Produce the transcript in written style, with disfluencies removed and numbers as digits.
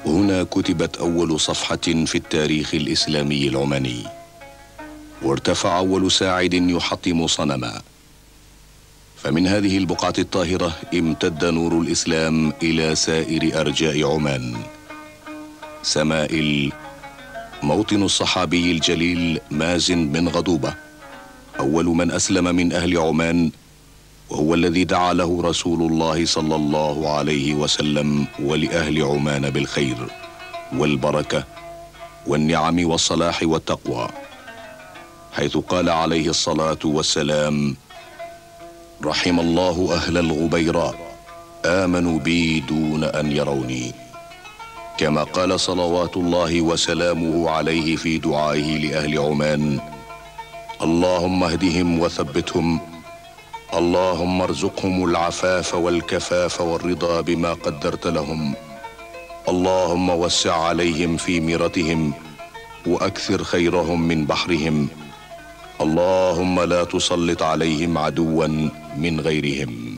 هنا كتبت أول صفحة في التاريخ الإسلامي العماني، وارتفع أول ساعد يحطم صنما. فمن هذه البقعة الطاهرة امتد نور الإسلام إلى سائر أرجاء عمان. سمائل، موطن الصحابي الجليل مازن بن غضوبة، أول من أسلم من أهل عمان، وهو الذي دعا له رسول الله صلى الله عليه وسلم ولأهل عمان بالخير والبركة والنعم والصلاح والتقوى، حيث قال عليه الصلاة والسلام: رحم الله أهل الغبيراء آمنوا بي دون أن يروني. كما قال صلوات الله وسلامه عليه في دعائه لأهل عمان: اللهم اهدهم وثبتهم، اللهم ارزقهم العفاف والكفاف والرضا بما قدرت لهم، اللهم وسع عليهم في ميرتهم وأكثر خيرهم من بحرهم، اللهم لا تسلط عليهم عدوا من غيرهم.